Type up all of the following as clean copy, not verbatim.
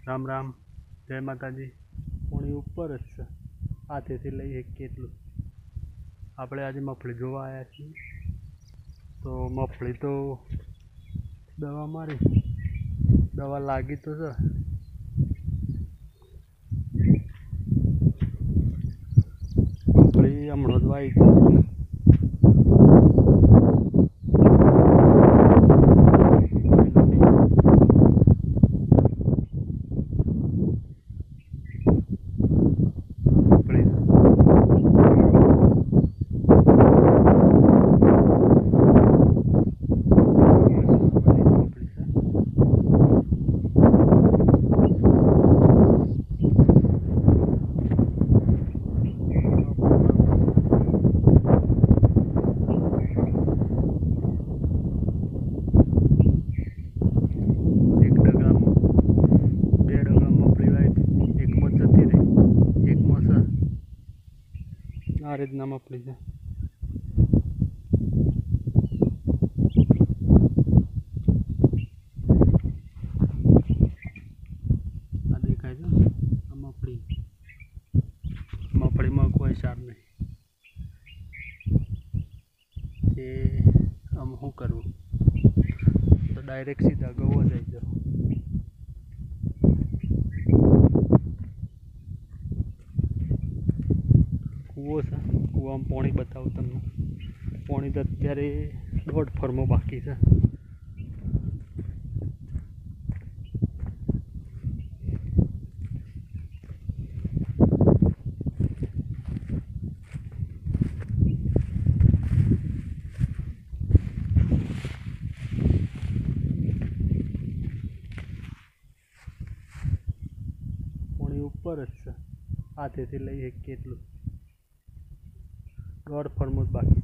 राम राम जय माताजी। पोणी ऊपर ज छे हाथेथी लई શકીએ એટલું। આપણે આજે મગફળી જોવા આવ્યા છીએ તો મગફળી તો દવા મારી, દવા લાગી તો છે। મગફળી હમણાં જ વાવી છે। आ રીતના મગફળી છે। આ દેખાય છે આ મગફળી, મગફળીમાં કોઈ સાર નહીં। તે આમ શું કરવું તો ડાયરેક્ટ સીધા ગવો જાય છે। કૂવો છે, કૂવામાં પાણી બતાવું તમને। પાણી તો અત્યારે 1.5 ફરમો બાકી છે। પાણી ઉપર જ છે, હાથેથી લઈ શકીએ એટલું। 1.5 ફરમો જ બાકી।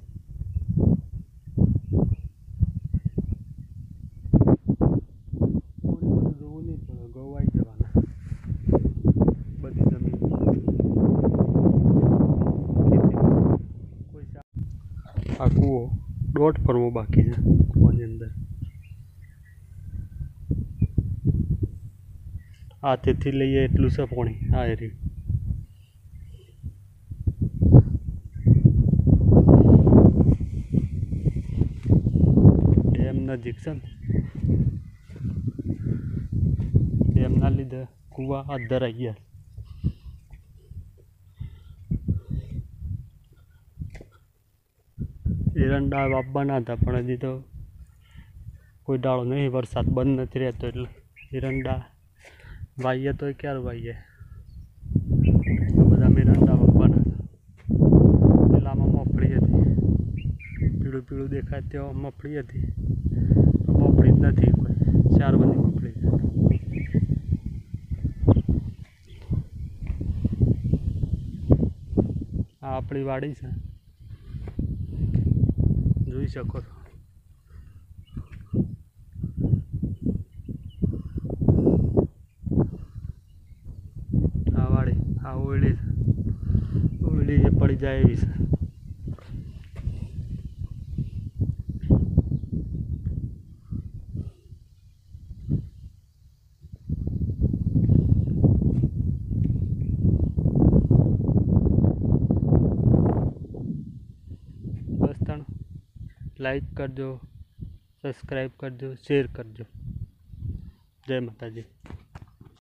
જોવું નહીં પડે, ગવાઈ જવાના બધી જમીન કોઈ આ કૂવો 1.5 ફરમો બાકી છે। કૂવાની અંદર હાથેથી લઈએ એટલું છે પાણી। આ એરી ડેમ નજીક છે ને, ડેમના લીધે કૂવા હાથ ધરાઈ ગયા। એરંડા વાવવાના હતા પણ હજી તો કોઈ દાડો નહીં, વરસાદ બંધ નથી રહેતો એટલે એરંડા વાવીએ તો ક્યારે વાવીએ, બધા એરંડા વાવવાના હતા। પેલામાં મગફળી હતી, પીળું પીળું દેખાય ત્યાં મગફળી હતી, મગફળી જ નથી કોઈ, 4 બધી મગફળી છે। આ આપણી વાડી છે, જોઈ શકો છો। આ વાડી, આ ઓયડી છે, ઓયડી જે પડી જાય એવી છે। बस तण लाइक करजो, सब्सक्राइब करजो, शेर करजो। जय माताजी।